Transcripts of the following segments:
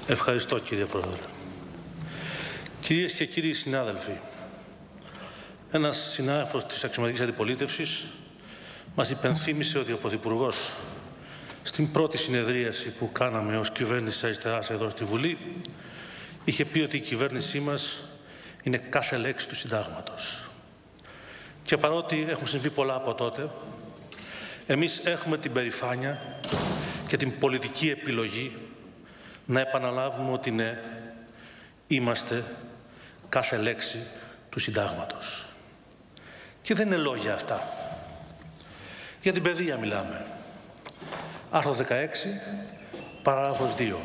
Ευχαριστώ, κύριε Πρόεδρε. Κυρίες και κύριοι συνάδελφοι, ένας συνάδελφος της αξιωματικής αντιπολίτευσης μας υπενθύμησε ότι ο Πρωθυπουργός στην πρώτη συνεδρίαση που κάναμε ως κυβέρνηση της αριστεράς εδώ στη Βουλή είχε πει ότι η κυβέρνησή μας είναι κάθε λέξη του συντάγματος. Και παρότι έχουν συμβεί πολλά από τότε, εμείς έχουμε την περηφάνεια και την πολιτική επιλογή να επαναλάβουμε ότι ναι, είμαστε κάθε λέξη του συντάγματος. Και δεν είναι λόγια αυτά. Για την παιδεία μιλάμε. Άρθρο 16, παράγραφος 2.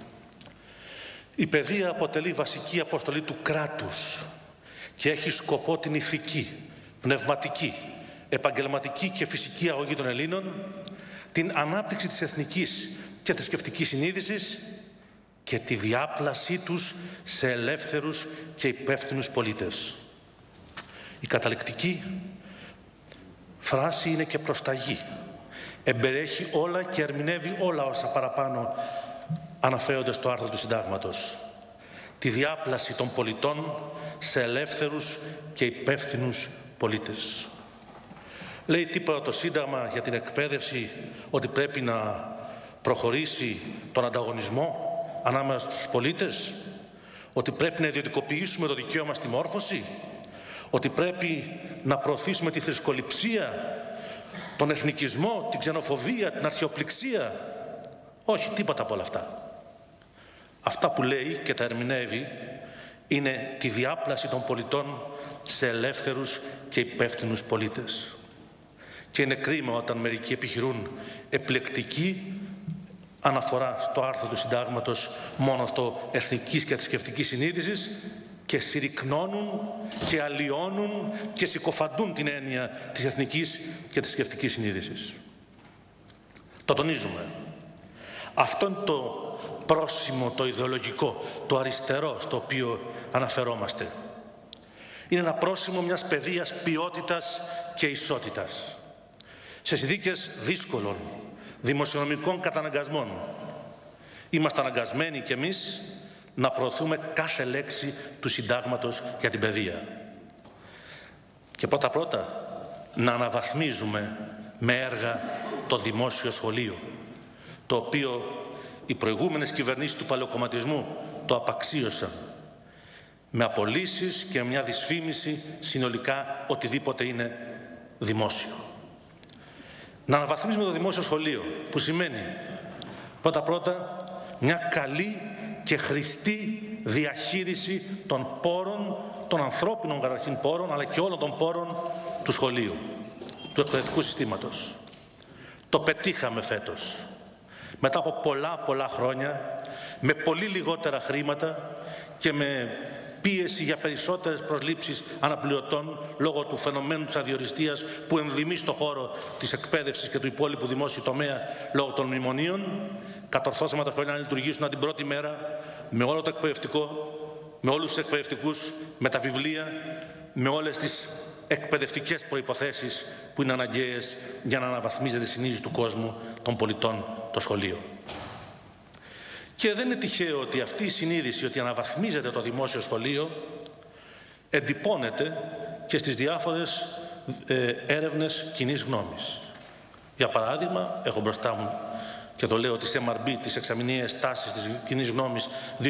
Η παιδεία αποτελεί βασική αποστολή του κράτους και έχει σκοπό την ηθική, πνευματική, επαγγελματική και φυσική αγωγή των Ελλήνων, την ανάπτυξη της εθνικής και θρησκευτικής συνείδησης και τη διάπλασή τους σε ελεύθερους και υπεύθυνους πολίτες. Η καταληκτική φράση είναι και προσταγή. Εμπεριέχει όλα και ερμηνεύει όλα όσα παραπάνω αναφέρονται στο άρθρο του Συντάγματος. Τη διάπλαση των πολιτών σε ελεύθερους και υπεύθυνους πολίτες. Λέει τίποτα το Σύνταγμα για την εκπαίδευση ότι πρέπει να προχωρήσει τον ανταγωνισμό ανάμεσα στους πολίτες, ότι πρέπει να ιδιωτικοποιήσουμε το δικαίωμα στη μόρφωση, ότι πρέπει να προωθήσουμε τη θρησκοληψία, τον εθνικισμό, την ξενοφοβία, την αρχαιοπληξία. Όχι, τίποτα από όλα αυτά. Αυτά που λέει και τα ερμηνεύει είναι τη διάπλαση των πολιτών σε ελεύθερους και υπεύθυνους πολίτες. Και είναι κρίμα όταν μερικοί επιχειρούν επιλεκτική αναφορά στο άρθρο του Συντάγματος μόνο στο εθνικής και θρησκευτικής συνείδησης και συρρικνώνουν και αλλοιώνουν και συκοφαντούν την έννοια της εθνικής και θρησκευτικής συνείδησης. Το τονίζουμε. Αυτό είναι το πρόσημο, το ιδεολογικό, το αριστερό στο οποίο αναφερόμαστε. Είναι ένα πρόσημο μιας παιδείας ποιότητας και ισότητας. Σε συνθήκες δύσκολων δημοσιονομικών καταναγκασμών είμαστε αναγκασμένοι κι εμείς να προωθούμε κάθε λέξη του Συντάγματος για την παιδεία. Και πρώτα-πρώτα να αναβαθμίζουμε με έργα το δημόσιο σχολείο, το οποίο οι προηγούμενες κυβερνήσεις του παλαιοκομματισμού το απαξίωσαν με απολύσεις και μια δυσφήμιση συνολικά οτιδήποτε είναι δημόσιο. Να αναβαθμίσουμε το δημόσιο σχολείο, που σημαίνει πρώτα-πρώτα μια καλή και χρηστή διαχείριση των πόρων, των ανθρώπινων καταρχήν πόρων, αλλά και όλων των πόρων του σχολείου, του εκπαιδευτικού συστήματος. Το πετύχαμε φέτος. Μετά από πολλά χρόνια, με πολύ λιγότερα χρήματα και με πίεση για περισσότερες προσλήψεις αναπληρωτών λόγω του φαινομένου της αδιοριστίας που ενδυμεί στο χώρο της εκπαίδευσης και του υπόλοιπου δημόσιου τομέα λόγω των μνημονίων, κατορθώσαμε τα χρόνια να λειτουργήσουν την πρώτη μέρα με όλο το εκπαιδευτικό, με όλους τους εκπαιδευτικούς, με τα βιβλία, με όλες τις εκπαιδευτικές προϋποθέσεις που είναι αναγκαίες για να αναβαθμίζεται η συνείδηση του κόσμου των πολιτών το σχολείο. Και δεν είναι τυχαίο ότι αυτή η συνείδηση ότι αναβαθμίζεται το δημόσιο σχολείο εντυπώνεται και στις διάφορες έρευνες κοινής γνώμης. Για παράδειγμα, έχω μπροστά μου και το λέω τις MRB, τις εξαμηνιαίες τάσεις της κοινής γνώμης 2015-2016,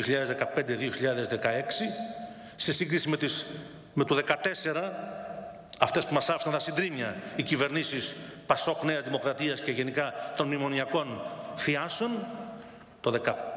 σε σύγκριση με το 2014, αυτές που μας άφησαν τα συντρίμμια, οι κυβερνήσεις Πασόκ, Νέας Δημοκρατίας και γενικά των μνημονιακών θειάσεων, το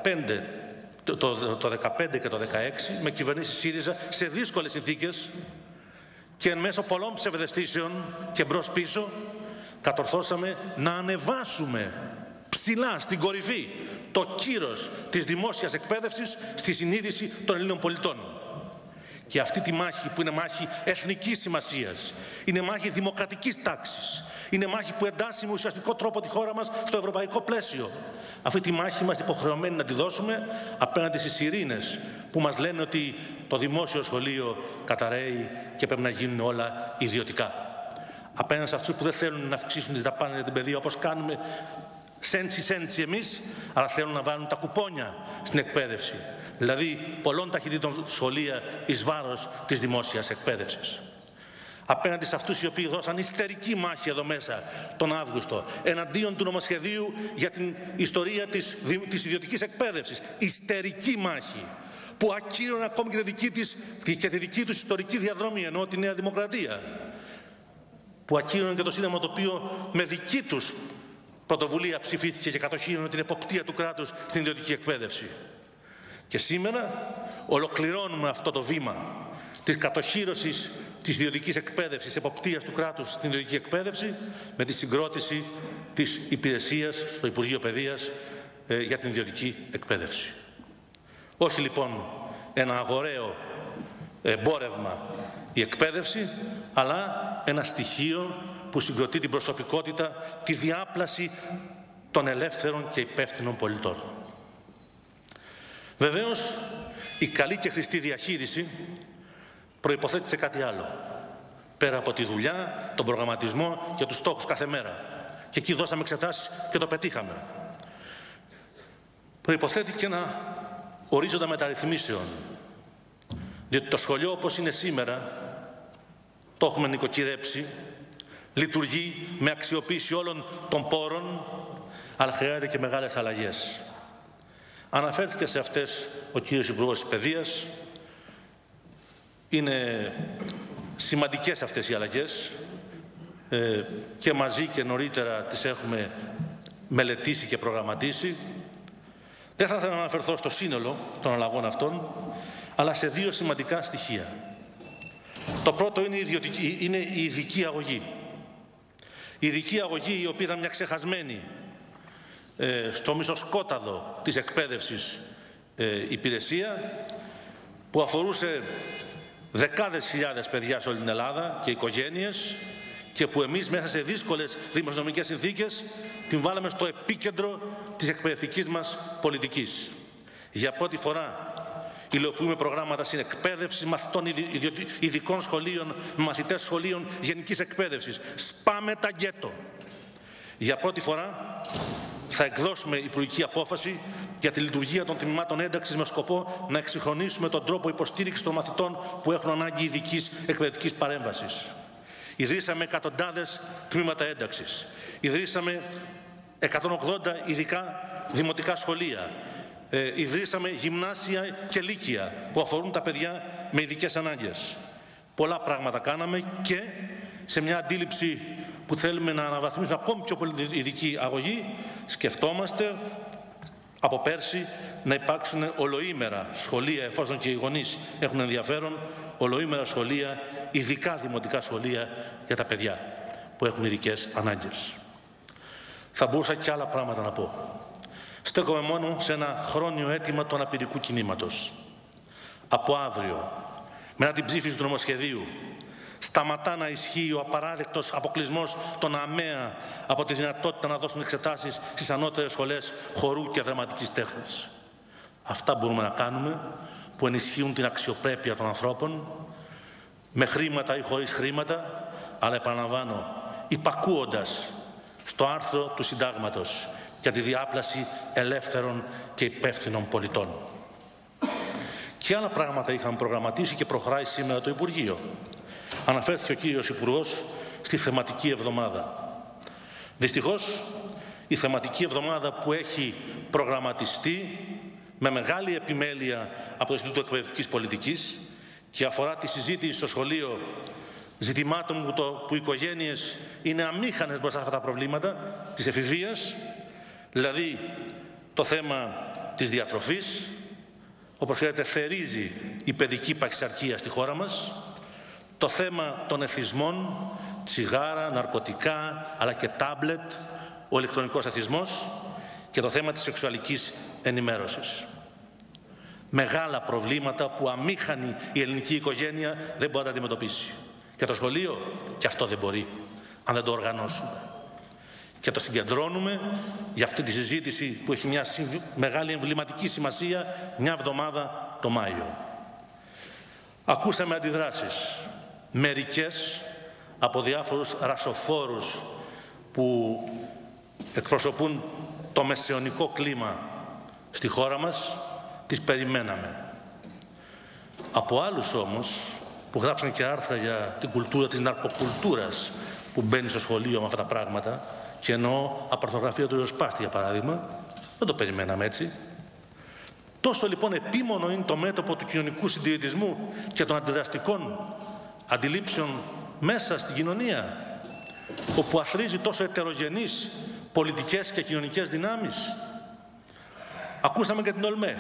2015 και το 2016, με κυβερνήσεις ΣΥΡΙΖΑ σε δύσκολες συνθήκες και εν μέσω πολλών ψευδαισθήσεων και μπρος-πίσω, κατορθώσαμε να ανεβάσουμε ψηλά στην κορυφή το κύρος της δημόσιας εκπαίδευσης στη συνείδηση των Ελλήνων πολιτών. Και αυτή τη μάχη που είναι μάχη εθνικής σημασίας, είναι μάχη δημοκρατικής τάξης, είναι μάχη που εντάσσει με ουσιαστικό τρόπο τη χώρα μας στο ευρωπαϊκό πλαίσιο. Αυτή τη μάχη είμαστε υποχρεωμένοι να τη δώσουμε απέναντι στις ειρήνες που μας λένε ότι το δημόσιο σχολείο καταραίει και πρέπει να γίνουν όλα ιδιωτικά. Απέναντι σε αυτούς που δεν θέλουν να αυξήσουν τις δαπάνες για την παιδεία όπως κάνουμε σέντσι εμείς, αλλά θέλουν να βάλουν τα κουπόνια στην εκπαίδευση. Δηλαδή πολλών ταχυτήτων σχολεία εις βάρος της δημόσιας εκπαίδευσης. Απέναντι σε αυτούς οι οποίοι δώσαν ιστερική μάχη εδώ μέσα τον Αύγουστο εναντίον του νομοσχεδίου για την ιστορία της ιδιωτικής εκπαίδευσης. Ιστερική μάχη που ακύρωνε ακόμη και τη δική τους ιστορική διαδρομή, ενώ τη Νέα Δημοκρατία. Που ακύρωνε και το Σύνταγμα, το οποίο με δική τους πρωτοβουλία ψηφίστηκε και κατοχύρωνε την εποπτεία του κράτους στην ιδιωτική εκπαίδευση. Και σήμερα ολοκληρώνουμε αυτό το βήμα της κατοχύρωσης της ιδιωτικής εκπαίδευσης, εποπτείας του κράτους στην ιδιωτική εκπαίδευση, με τη συγκρότηση της υπηρεσίας στο Υπουργείο Παιδείας για την ιδιωτική εκπαίδευση. Όχι λοιπόν ένα αγοραίο εμπόρευμα η εκπαίδευση, αλλά ένα στοιχείο που συγκροτεί την προσωπικότητα, τη διάπλαση των ελεύθερων και υπεύθυνων πολιτών. Βεβαίως, η καλή και χρηστή διαχείριση προϋποθέτει κάτι άλλο. Πέρα από τη δουλειά, τον προγραμματισμό και τους στόχους κάθε μέρα. Και εκεί δώσαμε εξετάσεις και το πετύχαμε. Προϋποθέτει και ένα ορίζοντα μεταρρυθμίσεων. Διότι το σχολείο όπως είναι σήμερα, το έχουμε νοικοκυρέψει, λειτουργεί με αξιοποίηση όλων των πόρων, αλλά χρειάζεται και μεγάλες αλλαγές. Αναφέρθηκε σε αυτές ο κύριος Υπουργός της Παιδείας. Είναι σημαντικές αυτές οι αλλαγές και μαζί και νωρίτερα τις έχουμε μελετήσει και προγραμματίσει. Δεν θα ήθελα να αναφερθώ στο σύνολο των αλλαγών αυτών, αλλά σε δύο σημαντικά στοιχεία. Το πρώτο είναι η ειδική αγωγή. Η ειδική αγωγή, η οποία ήταν μια ξεχασμένη στο μισοσκόταδο της εκπαίδευσης υπηρεσία, που αφορούσε δεκάδες χιλιάδες παιδιά σε όλη την Ελλάδα και οικογένειες, και που εμείς μέσα σε δύσκολες δημοσιονομικές συνθήκες την βάλαμε στο επίκεντρο της εκπαιδευτικής μας πολιτικής. Για πρώτη φορά υλοποιούμε προγράμματα συνεκπαίδευσης μαθητών ειδικών σχολείων, μαθητές σχολείων γενικής εκπαίδευσης. Σπάμε τα γκέτο. Για πρώτη φορά θα εκδώσουμε υπουργική απόφαση για τη λειτουργία των τμήματων ένταξης με σκοπό να εξυγχρονίσουμε τον τρόπο υποστήριξης των μαθητών που έχουν ανάγκη ειδικής εκπαιδευτικής παρέμβασης. Ιδρύσαμε εκατοντάδες τμήματα ένταξης. Ιδρύσαμε 180 ειδικά δημοτικά σχολεία. Ιδρύσαμε γυμνάσια και λύκεια που αφορούν τα παιδιά με ειδικές ανάγκες. Πολλά πράγματα κάναμε και σε μια αντίληψη που θέλουμε να αναβαθμίσουμε ακόμη πιο πολύ ειδική αγωγή, σκεφτόμαστε από πέρσι να υπάρξουν ολοήμερα σχολεία, εφόσον και οι γονείς έχουν ενδιαφέρον, ολοήμερα σχολεία, ειδικά δημοτικά σχολεία για τα παιδιά που έχουν ειδικές ανάγκες. Θα μπορούσα και άλλα πράγματα να πω. Στέκομαι μόνο σε ένα χρόνιο αίτημα του αναπηρικού κινήματος. Από αύριο, μετά την ψήφιση του νομοσχεδίου, σταματά να ισχύει ο απαράδεκτος αποκλεισμός των ΑΜΕΑ από τη δυνατότητα να δώσουν εξετάσεις στις ανώτερες σχολές χορού και δραματικής τέχνης. Αυτά μπορούμε να κάνουμε που ενισχύουν την αξιοπρέπεια των ανθρώπων, με χρήματα ή χωρίς χρήματα, αλλά επαναλαμβάνω, υπακούοντας στο άρθρο του Συντάγματος για τη διάπλαση ελεύθερων και υπεύθυνων πολιτών. Και άλλα πράγματα είχαμε προγραμματίσει και προχωράει σήμερα το Υπουργείο. Αναφέρθηκε ο κύριος Υπουργός στη θεματική εβδομάδα. Δυστυχώς, η θεματική εβδομάδα που έχει προγραμματιστεί με μεγάλη επιμέλεια από το Ινστιτούτο Εκπαιδευτικής Πολιτικής και αφορά τη συζήτηση στο σχολείο ζητημάτων που οι οικογένειες είναι αμήχανες μπροστά σε αυτά τα προβλήματα της εφηβείας, δηλαδή το θέμα της διατροφής, όπως ξέρετε θερίζει η παιδική παχυσαρκία στη χώρα μας, το θέμα των εθισμών, τσιγάρα, ναρκωτικά, αλλά και τάμπλετ, ο ηλεκτρονικός εθισμός και το θέμα της σεξουαλικής ενημέρωσης. Μεγάλα προβλήματα που αμήχανη η ελληνική οικογένεια δεν μπορεί να τα αντιμετωπίσει. Και το σχολείο και αυτό δεν μπορεί, αν δεν το οργανώσουμε. Και το συγκεντρώνουμε για αυτή τη συζήτηση που έχει μια μεγάλη εμβληματική σημασία μια εβδομάδα το Μάιο. Ακούσαμε αντιδράσεις, μερικές από διάφορους ρασοφόρους που εκπροσωπούν το μεσαιωνικό κλίμα στη χώρα μας, τις περιμέναμε. Από άλλους όμως, που γράψαν και άρθρα για την κουλτούρα της ναρκοκουλτούρας που μπαίνει στο σχολείο με αυτά τα πράγματα, και εννοώ απαρθογραφία του Ριζοσπάστη για παράδειγμα, δεν το περιμέναμε έτσι. Τόσο λοιπόν επίμονο είναι το μέτωπο του κοινωνικού συντηρητισμού και των αντιδραστικών αντιλήψεων μέσα στην κοινωνία, όπου αθροίζει τόσο ετερογενείς πολιτικές και κοινωνικές δυνάμεις. Ακούσαμε και την ΟΛΜΕ.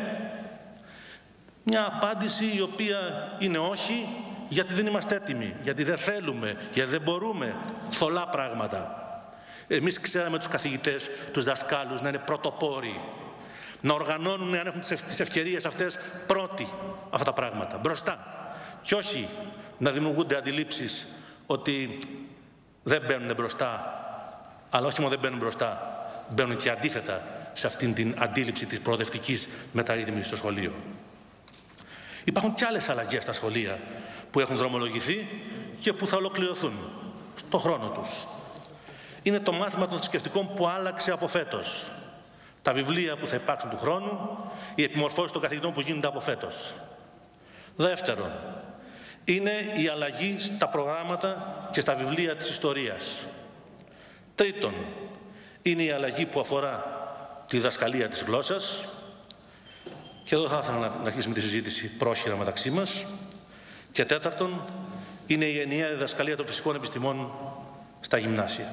Μια απάντηση η οποία είναι όχι, γιατί δεν είμαστε έτοιμοι, γιατί δεν θέλουμε, γιατί δεν μπορούμε. Θολά πράγματα. Εμείς ξέραμε τους καθηγητές, τους δασκάλους να είναι πρωτοπόροι, να οργανώνουν, αν έχουν τις ευκαιρίες αυτές, πρώτοι αυτά τα πράγματα, μπροστά. Και όχι να δημιουργούνται αντιλήψεις ότι δεν μπαίνουν μπροστά, αλλά όχι μόνο δεν μπαίνουν μπροστά, μπαίνουν και αντίθετα σε αυτήν την αντίληψη της προοδευτικής μεταρρύθμισης στο σχολείο. Υπάρχουν και άλλες αλλαγές στα σχολεία που έχουν δρομολογηθεί και που θα ολοκληρωθούν στον χρόνο τους. Είναι το μάθημα των θρησκευτικών που άλλαξε από φέτος. Τα βιβλία που θα υπάρξουν του χρόνου, οι επιμορφώσεις των καθηγητών που γίνονται από φέτος. Δεύτερον, είναι η αλλαγή στα προγράμματα και στα βιβλία της ιστορίας. Τρίτον, είναι η αλλαγή που αφορά τη διδασκαλία της γλώσσας. Και εδώ θα ήθελα να αρχίσουμε τη συζήτηση πρόχειρα μεταξύ μας. Και τέταρτον, είναι η ενιαία διδασκαλία των φυσικών επιστημών στα γυμνάσια.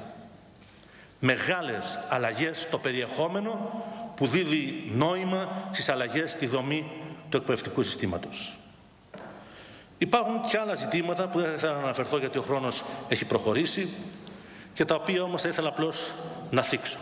Μεγάλες αλλαγές στο περιεχόμενο που δίδει νόημα στις αλλαγές στη δομή του εκπαιδευτικού συστήματος. Υπάρχουν και άλλα ζητήματα που δεν θα ήθελα να αναφερθώ γιατί ο χρόνος έχει προχωρήσει και τα οποία όμως θα ήθελα απλώς να θίξω.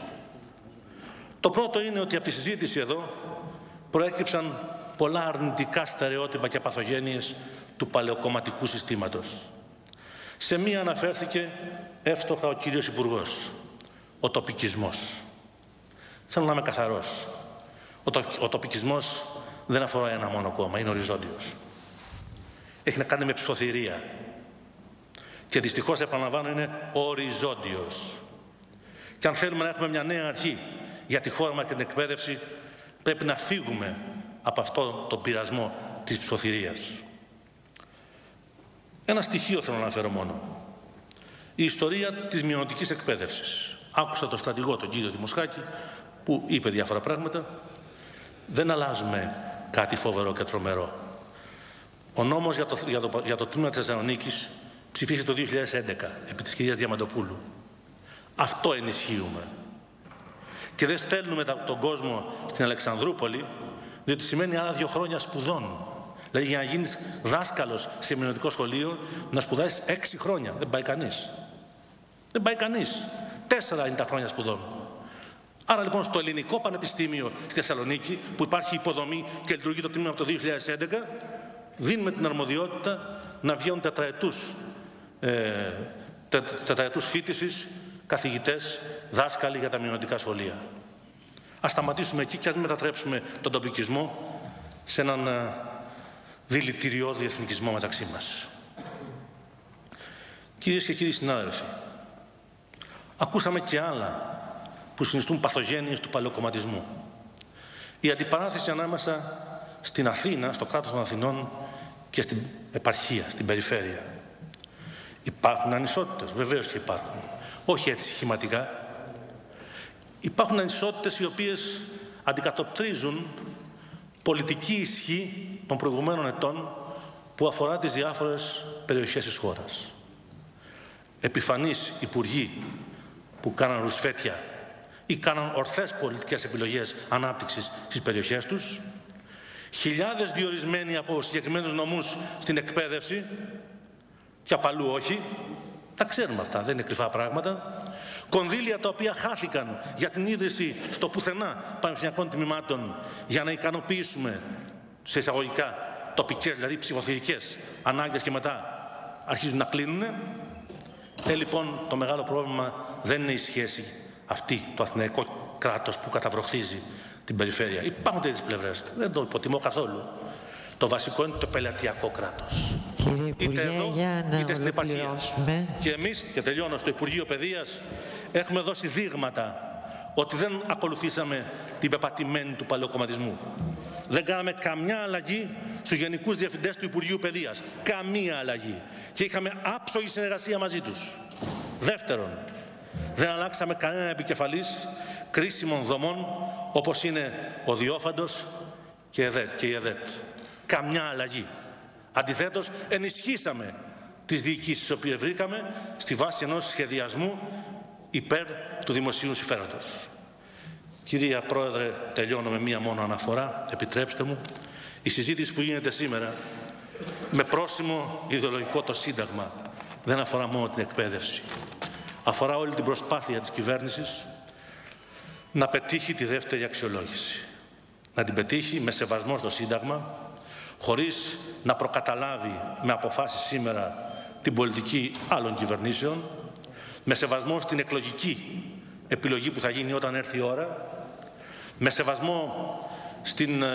Το πρώτο είναι ότι από τη συζήτηση εδώ προέκυψαν πολλά αρνητικά στερεότυπα και παθογένειες του παλαιοκομματικού συστήματος. Σε μία αναφέρθηκε εύστοχα ο κύριος Υπουργός, ο τοπικισμός. Θέλω να είμαι καθαρός. Ο τοπικισμός δεν αφορά ένα μόνο κόμμα, είναι οριζόντιος. Έχει να κάνει με ψηφοθυρία. Και δυστυχώς, επαναλαμβάνω, είναι οριζόντιος. Και αν θέλουμε να έχουμε μια νέα αρχή για τη χώρα μας και την εκπαίδευση, πρέπει να φύγουμε από αυτό τον πειρασμό της ψηφοθυρίας. Ένα στοιχείο θέλω να αναφέρω μόνο. Η ιστορία της μειωνοτικής εκπαίδευσης. Άκουσα τον στρατηγό, τον κύριο Δημοσχάκη, που είπε διάφορα πράγματα. Δεν αλλάζουμε κάτι φοβερό και τρομερό. Ο νόμος για το τμήμα της Θεσσαλονίκης ψηφίστηκε το 2011, επί της κυρίας Διαμαντοπούλου. Αυτό ενισχύουμε. Και δεν στέλνουμε τον κόσμο στην Αλεξανδρούπολη, διότι σημαίνει άλλα 2 χρόνια σπουδών. Δηλαδή για να γίνεις δάσκαλος σε μειωνοτικό σχολείο, να σπουδάσεις 6 χρόνια. Δεν πάει κανείς. Δεν πάει κανείς. 4 είναι τα χρόνια σπουδών. Άρα λοιπόν στο Ελληνικό Πανεπιστήμιο στη Θεσσαλονίκη, που υπάρχει υποδομή και λειτουργεί το τμήμα από το 2011, δίνουμε την αρμοδιότητα να βγαίνουν τετραετούς φοιτησης καθηγητές, δάσκαλοι για τα μειωνοτικά σχολεία. Ας σταματήσουμε εκεί και ας μετατρέψουμε τον τοπικισμό σε έναν δηλητηριώδη εθνικισμό μεταξύ μας. Κυρίες και κύριοι συνάδελφοι, ακούσαμε και άλλα που συνιστούν παθογένειες του παλαιοκομματισμού. Η αντιπαράθεση ανάμεσα στην Αθήνα, στο κράτος των Αθηνών και στην επαρχία, στην περιφέρεια. Υπάρχουν ανισότητες, βεβαίως και υπάρχουν. Όχι έτσι σχηματικά. Υπάρχουν ανισότητες οι οποίες αντικατοπτρίζουν πολιτική ισχύ των προηγουμένων ετών που αφορά τις διάφορες περιοχές της χώρας. Επιφανείς υπουργοί που κάναν ρουσφέτια ή κάναν ορθές πολιτικές επιλογές ανάπτυξης στις περιοχές τους, χιλιάδες διορισμένοι από συγκεκριμένους νομούς στην εκπαίδευση και απαλού όχι. Τα ξέρουμε αυτά, δεν είναι κρυφά πράγματα. Κονδύλια τα οποία χάθηκαν για την ίδρυση στο πουθενά πανεπιστημιακών τμήματων για να ικανοποιήσουμε σε εισαγωγικά τοπικές, δηλαδή ψηφοθυρικές ανάγκες και μετά αρχίζουν να κλείνουν. Λοιπόν, το μεγάλο πρόβλημα δεν είναι η σχέση αυτή, το αθηναϊκό κράτος που καταβροχθίζει την περιφέρεια. Υπάρχουν τέτοιες πλευρές, δεν το υποτιμώ καθόλου. Το βασικό είναι το πελατειακό κράτος. Είτε εδώ, είτε στην επαρχία. Και εμείς, και τελειώνω, στο Υπουργείο Παιδείας έχουμε δώσει δείγματα ότι δεν ακολουθήσαμε την πεπατημένη του παλαιοκομματισμού. Δεν κάναμε καμιά αλλαγή στους γενικούς διευθυντές του Υπουργείου Παιδείας. Καμία αλλαγή. Και είχαμε άψογη συνεργασία μαζί τους. Δεύτερον, δεν αλλάξαμε κανένα επικεφαλής κρίσιμων δομών όπως είναι ο Διόφαντος και η ΕΔΕΤ. Καμιά αλλαγή. Αντιθέτως, ενισχύσαμε τις διοικήσεις τις οποίες βρήκαμε στη βάση ενός σχεδιασμού υπέρ του δημοσίου συμφέροντος. Κυρία Πρόεδρε, τελειώνω με μία μόνο αναφορά, επιτρέψτε μου. Η συζήτηση που γίνεται σήμερα με πρόσημο ιδεολογικό το Σύνταγμα δεν αφορά μόνο την εκπαίδευση. Αφορά όλη την προσπάθεια της κυβέρνησης να πετύχει τη δεύτερη αξιολόγηση. Να την πετύχει με σεβασμό στο Σύνταγμα, χωρίς να προκαταλάβει με αποφάσεις σήμερα την πολιτική άλλων κυβερνήσεων, με σεβασμό στην εκλογική επιλογή που θα γίνει όταν έρθει η ώρα, με σεβασμό στην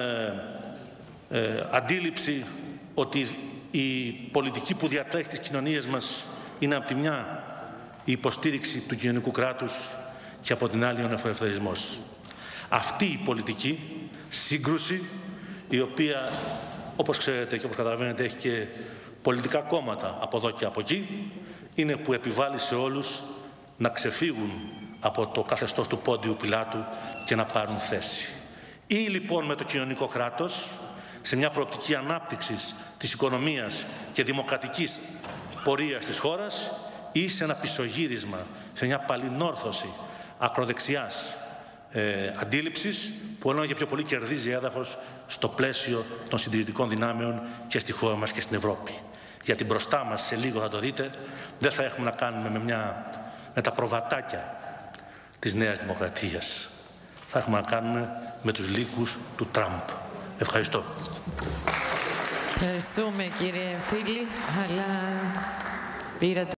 αντίληψη ότι η πολιτική που διατρέχει τις κοινωνίες μας είναι από τη μια η υποστήριξη του κοινωνικού κράτους και από την άλλη ο νεοφιλελευθερισμός. Αυτή η πολιτική σύγκρουση, η οποία όπως ξέρετε και όπως καταλαβαίνετε έχει και πολιτικά κόμματα από εδώ και από εκεί, είναι που επιβάλλει σε όλους να ξεφύγουν από το καθεστώς του Πόντιου Πιλάτου και να πάρουν θέση. Ή λοιπόν με το κοινωνικό κράτος, σε μια προοπτική ανάπτυξης της οικονομίας και δημοκρατικής πορείας της χώρας, ή σε ένα πισωγύρισμα, σε μια παλινόρθωση ακροδεξιάς αντίληψης που όλο και πιο πολύ κερδίζει έδαφος στο πλαίσιο των συντηρητικών δυνάμεων και στη χώρα μας και στην Ευρώπη. Γιατί μπροστά μας, σε λίγο θα το δείτε, δεν θα έχουμε να κάνουμε με τα προβατάκια της Νέας Δημοκρατίας. Θα έχουμε να κάνουμε με τους λύκους του Τραμπ. Ευχαριστώ. Ευχαριστούμε κύριε Φίλη, αλλά πήρατε